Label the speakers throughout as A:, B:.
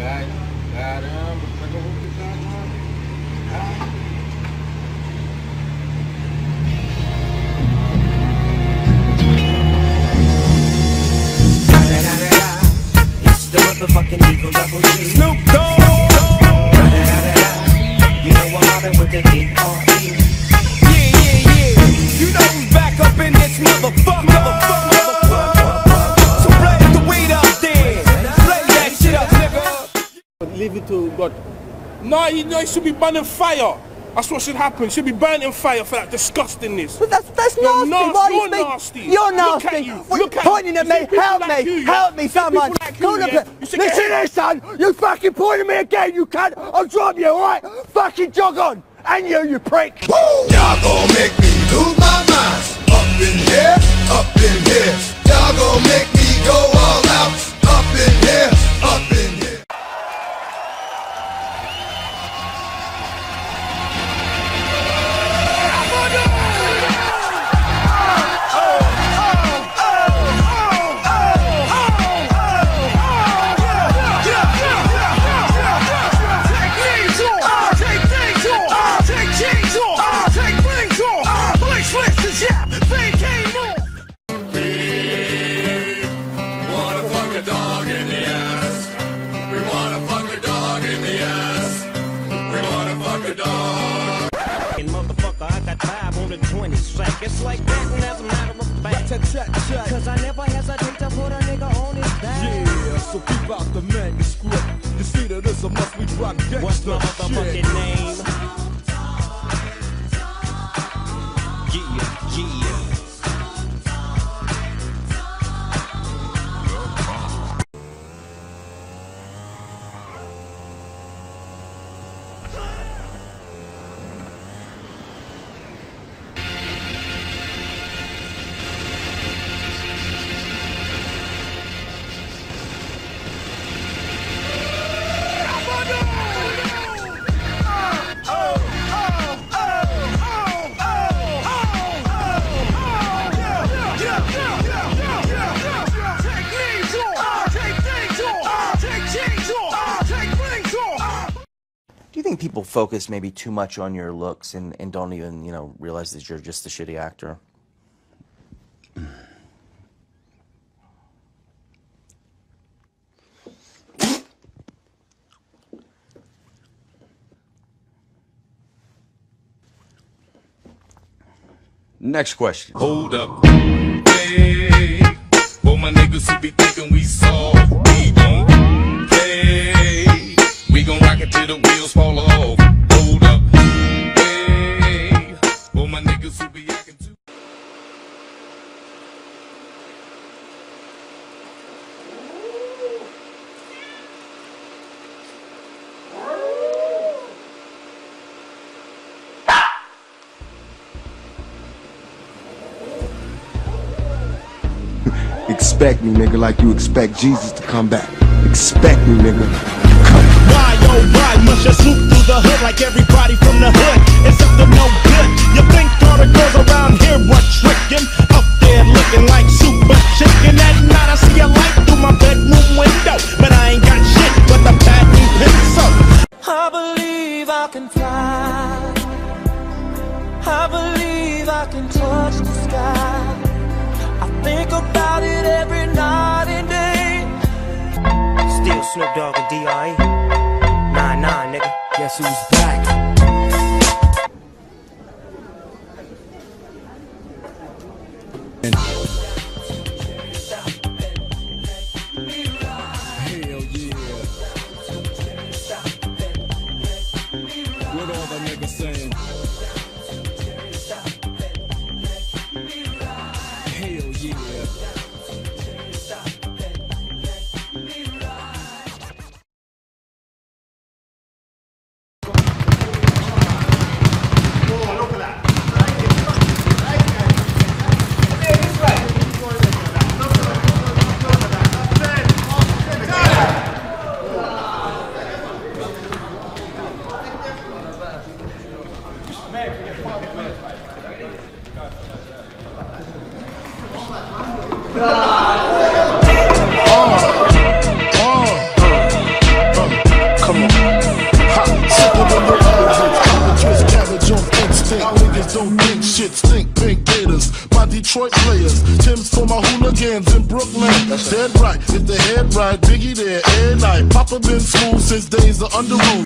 A: It's the motherfucking Eagle Double G.
B: Snoop Dogg.
A: You know I'm mobbing with the D.R.E.
B: Yeah. You know who's back up in this motherfucker. So blaze the weed up there. Blaze that shit up, nigga.
C: Leave it to God. No, you know, it should be burned in fire. That's what should happen. It should be burned in fire for that disgustingness.
D: But that's nasty.
C: You're
D: nasty. You're nasty.
C: Look at you.
D: Look at pointing at me. Help me, someone. Listen here, son. You fucking pointing at me again. You cunt. I'll drop you, alright? Fucking jog on. And you prick.
E: Y'all gon' make me lose my mind. Up in here, up in here. Y'all gon' make me go all out. Up in here, up in here.
A: It's like that, and as a matter of fact, cause I never hesitate to put a nigga on his back.
B: Yeah, so keep out the manuscript. You see that this a must we drop gangsta.
A: What's my motherfucking name? Yeah.
F: Do you think people focus maybe too much on your looks and don't even, realize that you're just a shitty actor?
G: Next question.
E: Hold up. Hey, for my niggas who be thinking we soft, we gon' play. We gon' rock it till the wheels fall off. Hold up. Hey, for my niggas who be acting too.
H: Expect me, nigga, like you expect Jesus to come back. Expect me, nigga.
B: Why, oh, why must you swoop through the hood like everybody from the hood? It's up to no good. You think all the girls around here were tricking? Up there looking like super chicken. At night I see a light through my bedroom window, but I ain't got shit but the patent pencil.
A: I believe I can fly. I believe I can touch the sky. I think about it every night and day. Still Snoop Dogg and D.R.E. 9-9, nigga.
B: Guess who's back? Hell yeah. What all the niggas saying? Hell yeah. don't think shit stink, pink gators. My Detroit players, Tim's for my hooligans in Brooklyn. That's dead right, if the head right, Biggie there, every night. Papa been school since days of under rule.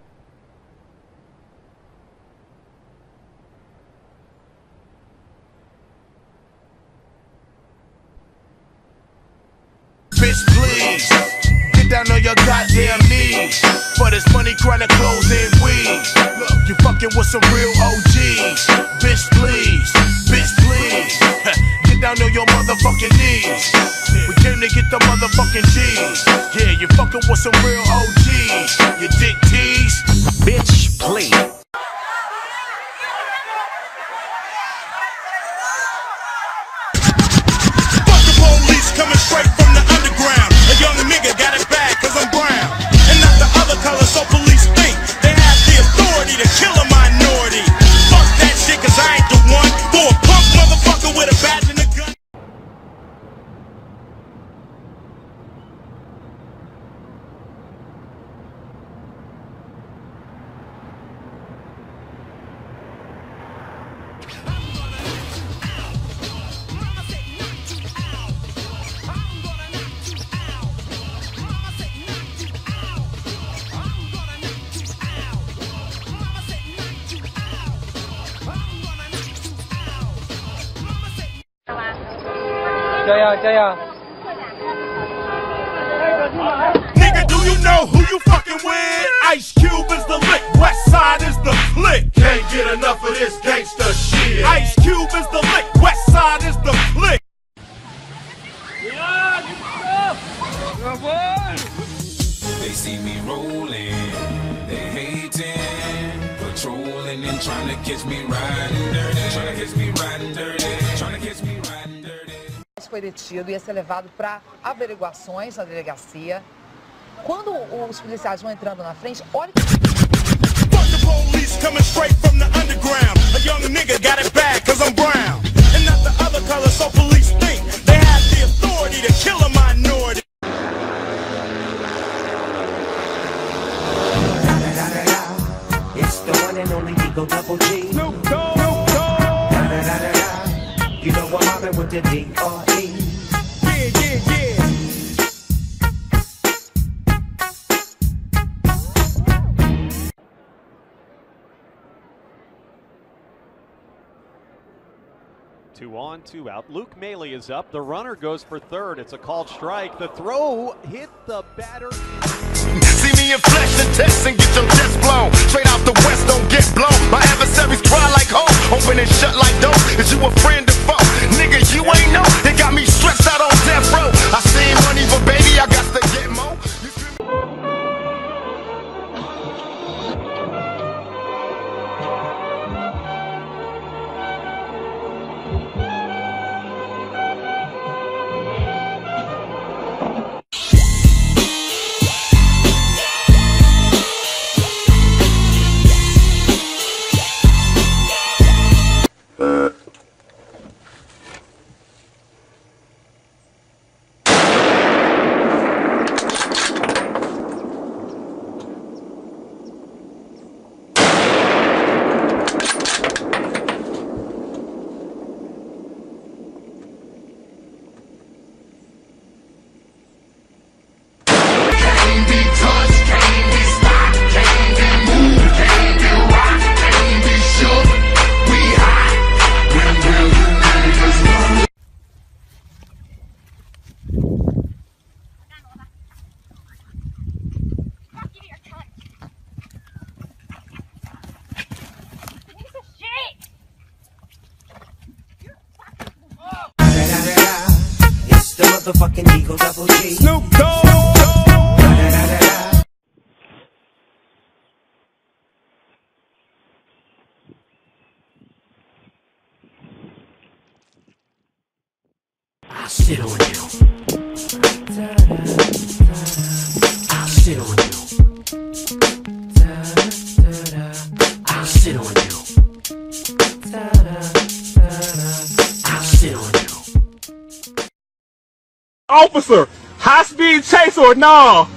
G: Bitch, please, get down on your goddamn knees for this money, chronic clothes, and weed. Look, you fucking with some real OGs. Bitch, please, get down on your motherfucking knees. We came to get the motherfucking G's. Yeah, you fucking with some real OGs. You dick tease.
I: Bitch, please.
B: Coming straight from the underground. A young nigga got it bad cause I'm brown. And not the other color, so police think they have the authority to kill a minority. Fuck that shit cause I ain't the one for a punk motherfucker with a badge and a gun. Nigga, do you know who you fucking with? Ice Cube is the lick, West Side is the click. Can't get enough of this gangsta shit. Ice Cube is the lick, West Side is the click.
E: They see me rolling, they hating, patrolling and trying to catch me riding dirty, trying to catch me riding dirty, trying to catch me riding dirty.
J: Foi detido e ia ser levado para averiguações na delegacia. Quando os policiais vão entrando na frente, olha que...
B: Fuck the police coming straight from the underground. A young nigga got it bad cause I'm brown. And not the other color, so police think they have the authority to kill a minority.
I: It's the one and only Eagle Double G.
B: Snoop Dogg.
I: You know I'm mobbing with the D.R.E.
B: Yeah.
K: Two on, two out. Luke Maley is up. The runner goes for third. It's a called strike. The throw hit the batter.
G: See me in flesh and text and get your chest blown. Straight out the west, don't get blown. My adversaries cry like home, open and shut like doors. Is you a friend or foe? Nigga, you ain't know. They got me stretched out on death row. I seen money, but baby, I got to get more.
I: It's the motherfucking Eagle Double G.
B: Snoop Dogg.
I: I'll sit on you. I'll sit on you. I'll sit on you. I'll sit on you.
C: Officer, high speed chase or nah?